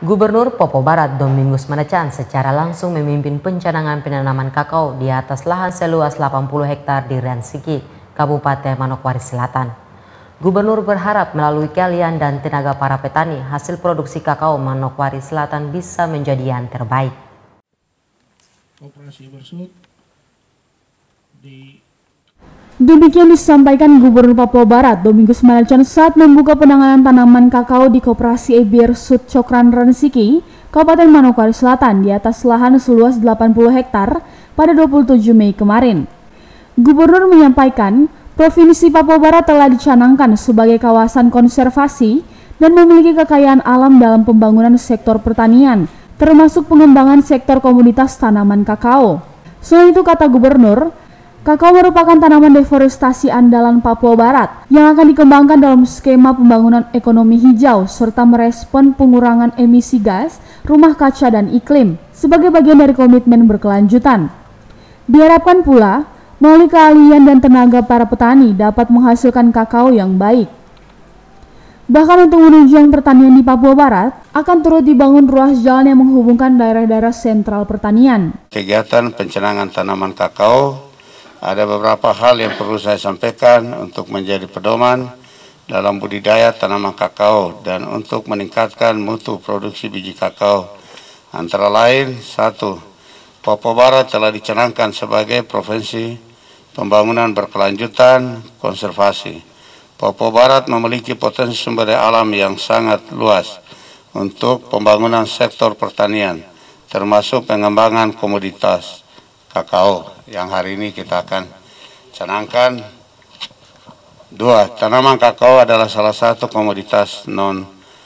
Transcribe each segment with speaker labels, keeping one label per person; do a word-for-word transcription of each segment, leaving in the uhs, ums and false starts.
Speaker 1: Gubernur Papua Barat Domingus Manachan secara langsung memimpin pencanangan penanaman kakao di atas lahan seluas delapan puluh hektar di Ransiki, Kabupaten Manokwari Selatan. Gubernur berharap melalui keahlian dan tenaga para petani, hasil produksi kakao Manokwari Selatan bisa menjadi yang terbaik.
Speaker 2: Operasi bersut di
Speaker 3: Demikian disampaikan Gubernur Papua Barat Domingus Manachan saat membuka penanganan tanaman kakao di Koperasi E B R Sud Cokran Ransiki, Kabupaten Manokwari Selatan di atas lahan seluas delapan puluh hektar pada dua puluh tujuh Mei kemarin. Gubernur menyampaikan, Provinsi Papua Barat telah dicanangkan sebagai kawasan konservasi dan memiliki kekayaan alam dalam pembangunan sektor pertanian, termasuk pengembangan sektor komoditas tanaman kakao. Selain itu, kata Gubernur, kakao merupakan tanaman deforestasi andalan Papua Barat yang akan dikembangkan dalam skema pembangunan ekonomi hijau serta merespon pengurangan emisi gas, rumah kaca, dan iklim sebagai bagian dari komitmen berkelanjutan. Diharapkan pula, melalui keahlian dan tenaga para petani dapat menghasilkan kakao yang baik. Bahkan untuk menunjang pertanian di Papua Barat, akan turut dibangun ruas jalan yang menghubungkan daerah-daerah sentral pertanian.
Speaker 2: Kegiatan pencanangan tanaman kakao, ada beberapa hal yang perlu saya sampaikan untuk menjadi pedoman dalam budidaya tanaman kakao dan untuk meningkatkan mutu produksi biji kakao. Antara lain, satu, Papua Barat telah dicanangkan sebagai provinsi pembangunan berkelanjutan konservasi. Papua Barat memiliki potensi sumber daya alam yang sangat luas untuk pembangunan sektor pertanian, termasuk pengembangan komoditas kakao yang hari ini kita akan canangkan. Dua, tanaman kakao adalah salah satu komoditas non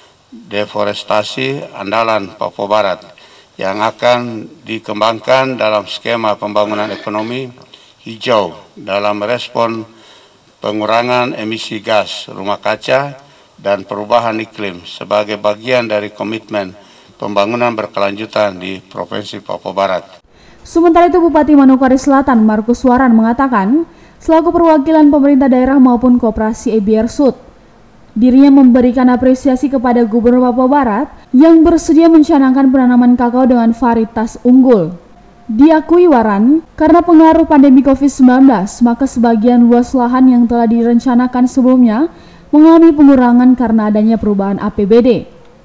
Speaker 2: deforestasi andalan Papua Barat yang akan dikembangkan dalam skema pembangunan ekonomi hijau dalam merespon pengurangan emisi gas rumah kaca dan perubahan iklim sebagai bagian dari komitmen pembangunan berkelanjutan di Provinsi Papua Barat.
Speaker 3: Sementara itu, Bupati Manokwari Selatan Markus Waran mengatakan, selaku perwakilan pemerintah daerah maupun Koperasi E B R Sud, dirinya memberikan apresiasi kepada Gubernur Papua Barat yang bersedia mencanangkan penanaman kakao dengan varietas unggul. Diakui Waran, karena pengaruh pandemi covid sembilan belas, maka sebagian luas lahan yang telah direncanakan sebelumnya mengalami pengurangan karena adanya perubahan A P B D.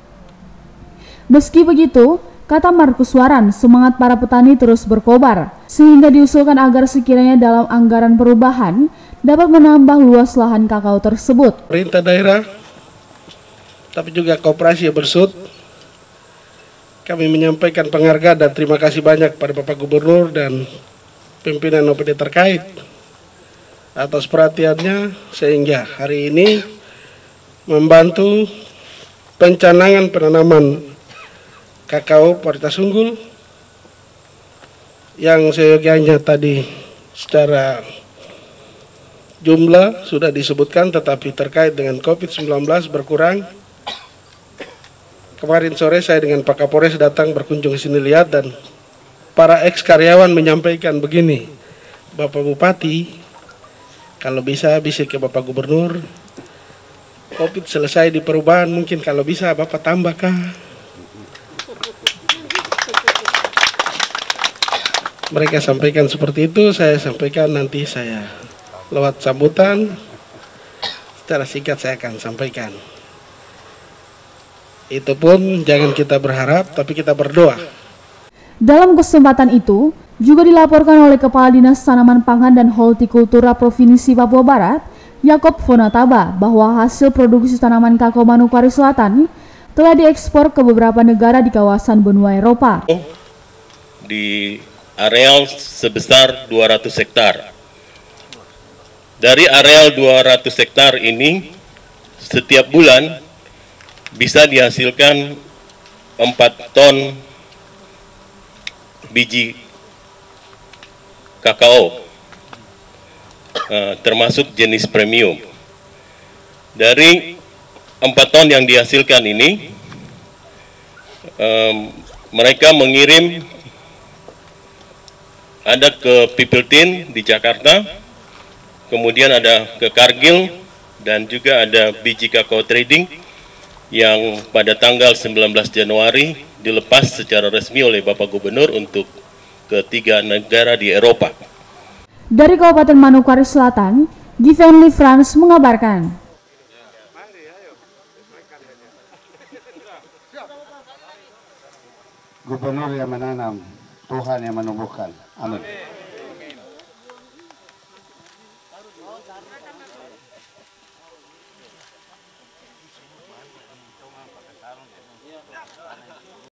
Speaker 3: Meski begitu, kata Markus Waran, semangat para petani terus berkobar, sehingga diusulkan agar sekiranya dalam anggaran perubahan dapat menambah luas lahan kakao tersebut.
Speaker 2: Pemerintah daerah, tapi juga Koperasi Bersut, kami menyampaikan penghargaan dan terima kasih banyak pada Bapak Gubernur dan pimpinan O P D terkait atas perhatiannya sehingga hari ini membantu pencanangan penanaman kakao varietas unggul yang seyogianya tadi secara jumlah sudah disebutkan, tetapi terkait dengan covid sembilan belas berkurang. Kemarin sore saya dengan Pak Kapolres datang berkunjung ke sini lihat dan para ex karyawan menyampaikan begini, Bapak Bupati, kalau bisa bisa ke Bapak Gubernur, Covid selesai di perubahan, mungkin kalau bisa Bapak tambahkah? Mereka sampaikan seperti itu, saya sampaikan nanti saya lewat sambutan, secara singkat saya akan sampaikan. Itu pun jangan kita berharap, tapi kita berdoa.
Speaker 3: Dalam kesempatan itu, juga dilaporkan oleh Kepala Dinas Tanaman Pangan dan Hortikultura Provinsi Papua Barat, Yakob Fonataba, bahwa hasil produksi tanaman kakao Manokwari Selatan telah diekspor ke beberapa negara di kawasan benua Eropa.
Speaker 4: Di areal sebesar dua ratus hektar. Dari areal dua ratus hektar ini, setiap bulan bisa dihasilkan empat ton biji kakao, uh, termasuk jenis premium. Dari empat ton yang dihasilkan ini, um, mereka mengirim ada ke Pipiltin di Jakarta, kemudian ada ke Kargil, dan juga ada biji kakao trading yang pada tanggal sembilan belas Januari dilepas secara resmi oleh Bapak Gubernur untuk ketiga negara di Eropa.
Speaker 3: Dari Kabupaten Manokwari Selatan, Givenchy France mengabarkan.
Speaker 2: Gubernur yang menanam, Tuhan yang menumbuhkan. Amin.